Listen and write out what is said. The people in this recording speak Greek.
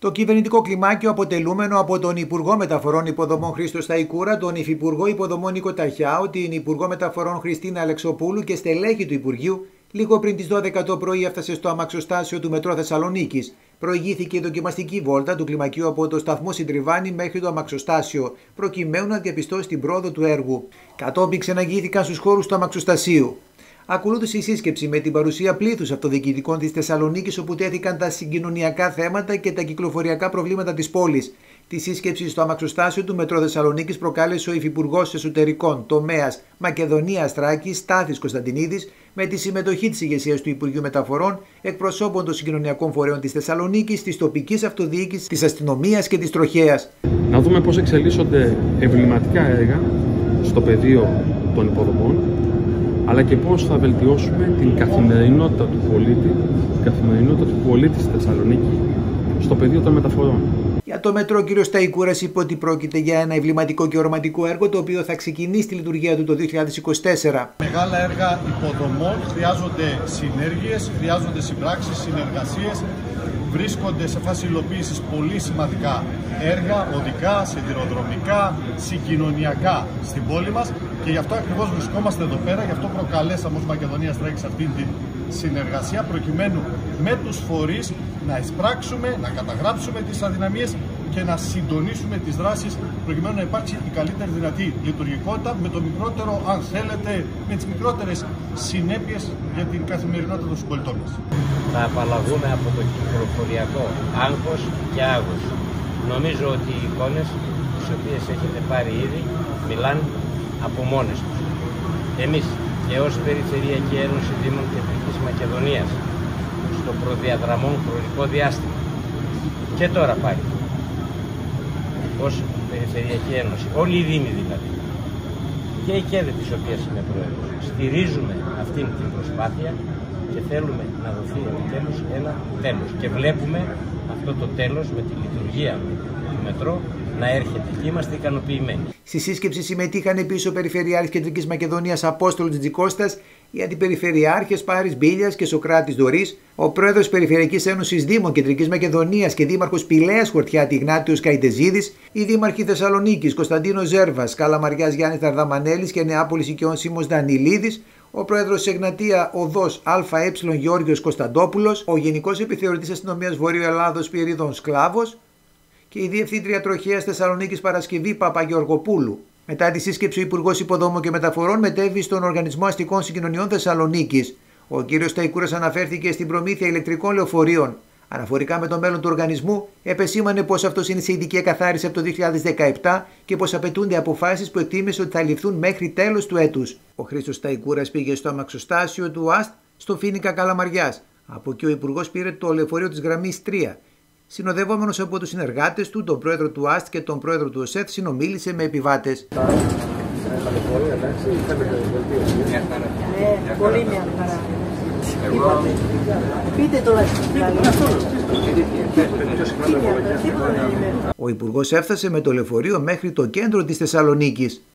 Το κυβερνητικό κλιμάκιο, αποτελούμενο από τον Υπουργό Μεταφορών Υποδομών Χρήστο Σταϊκούρα, τον Υφυπουργό Υποδομών Νίκο Ταχιάου, την Υπουργό Μεταφορών Χριστίνα Αλεξοπούλου και στελέχη του Υπουργείου, λίγο πριν τις 12 το πρωί έφτασε στο αμαξοστάσιο του Μετρό Θεσσαλονίκης. Προηγήθηκε η δοκιμαστική βόλτα του κλιμακίου από το σταθμό Συντριβάνη μέχρι το αμαξοστάσιο, προκειμένου να διαπιστώσει την πρόοδο του έργου. Κατόπιν ξεναγήθηκαν στους χώρους του αμαξοστασίου. Ακολούθησε η σύσκεψη με την παρουσία πλήθους αυτοδιοικητικών της Θεσσαλονίκης, όπου τέθηκαν τα συγκοινωνιακά θέματα και τα κυκλοφοριακά προβλήματα της πόλης. Τη σύσκεψη στο αμαξοστάσιο του Μετρό Θεσσαλονίκης προκάλεσε ο Υφυπουργός Εσωτερικών Τομέας Μακεδονίας Θράκης Στάθης Κωνσταντινίδης, με τη συμμετοχή της ηγεσίας του Υπουργείου Μεταφορών, εκπροσώπων των συγκοινωνιακών φορέων της Θεσσαλονίκης, της τοπικής αυτοδιοίκησης, της αστυνομίας και της τροχέας. Να δούμε πώς εξελίσσονται εμβληματικά έργα στο πεδίο των υποδομών, αλλά και πώς θα βελτιώσουμε την καθημερινότητα του πολίτη στη Θεσσαλονίκη στο πεδίο των μεταφορών. Για το μετρό, ο κ. Σταϊκούρας είπε ότι πρόκειται για ένα εμβληματικό και ορματικό έργο, το οποίο θα ξεκινήσει τη λειτουργία του το 2024. Μεγάλα έργα υποδομών χρειάζονται συνέργειες, χρειάζονται συμπράξεις, συνεργασίες. Βρίσκονται σε φάση υλοποίησης πολύ σημαντικά έργα, οδικά, σιδηροδρομικά, συγκοινωνιακά στην πόλη μας και γι' αυτό ακριβώς βρισκόμαστε εδώ πέρα, γι' αυτό προκαλέσαμε ως Μακεδονία Στράκης αυτή την συνεργασία, προκειμένου με τους φορείς να εισπράξουμε, να καταγράψουμε τις αδυναμίες και να συντονίσουμε τις δράσεις προκειμένου να υπάρξει η καλύτερη δυνατή λειτουργικότητα με το μικρότερο, αν θέλετε, με τις μικρότερες συνέπειες για την καθημερινότητα των συμπολιτών μας. Θα απαλλαγούμε από το κυκλοφοριακό άγχος και άγχος. Νομίζω ότι οι εικόνες τις οποίες έχετε πάρει ήδη μιλάνε από μόνες τους. Εμείς και ως Περιφερειακή Ένωση Δήμων Κεντρικής Μακεδονίας στο προδιαδραμμόν χρονικό διάστημα και τώρα πάλι ως Περιφερειακή Ένωση, όλοι οι Δήμοι δηλαδή και οι ΚΕΔΕ της οποίας είμαι πρόεδρος, στηρίζουμε αυτήν την προσπάθεια και θέλουμε να δοθεί επιτέλους ένα τέλος και βλέπουμε αυτό το τέλος με τη λειτουργία του μετρό να έρχεται και είμαστε ικανοποιημένοι. Στη σύσκεψη συμμετείχαν επίσης ο Περιφερειάρχης Κεντρικής Μακεδονίας Απόστολος Τζιτζικώστας, οι αντιπεριφερειάρχες Πάρης Μπίλιας και Σοκράτης Δωρής, ο πρόεδρος Περιφερειακής Ένωσης Δήμων Κεντρικής Μακεδονίας και δήμαρχος Πηλαίας Χορτιάτη Γνάτιος Καϊτεζίδης, οι δήμαρχοι Θεσσαλονίκης Κωνσταντίνος Ζέρβας, Καλαμαριάς Γιάννης Ταρδαμανέλης και Νεάπολης Οικειών Σίμος Δανιλίδης, ο πρόεδρος της Εγνατία Οδός ΑΕ Γιώργος Κωνσταντόπουλος, ο Γενικός Επιθεωρητής Αστυνομίας Βορείου Ελλάδος Πυρίδων Σκλάβος και η Διευθύντρια Τροχέας Θεσσαλονίκης Παρασκευή Παπαγεωργοπούλου. Μετά τη σύσκεψη, ο Υπουργός Υποδομών και Μεταφορών μετέβη στον Οργανισμό Αστικών Συγκοινωνιών Θεσσαλονίκης. Ο κ. Σταϊκούρας αναφέρθηκε στην προμήθεια ηλεκτρικών λεωφορείων. Αναφορικά με το μέλλον του οργανισμού, επεσήμανε πως αυτός είναι σε ειδική εκαθάριση από το 2017 και πως απαιτούνται αποφάσεις που εκτίμησε ότι θα ληφθούν μέχρι τέλος του έτους. Ο Χρήστος Σταϊκούρας πήγε στο αμαξοστάσιο του ΑΣΤ στο Φοίνικα Καλαμαριάς. Από εκεί ο Υπουργός πήρε το λεωφορείο της γραμμής 3. Συνοδευόμενος από τους συνεργάτες του, τον πρόεδρο του ΑΣΤ και τον πρόεδρο του ΟΣΕΘ, συνομίλησε με επιβάτες. Πολύ μια χαρά. Πείτε το Ο Υπουργός έφτασε με το λεωφορείο μέχρι το κέντρο της Θεσσαλονίκης.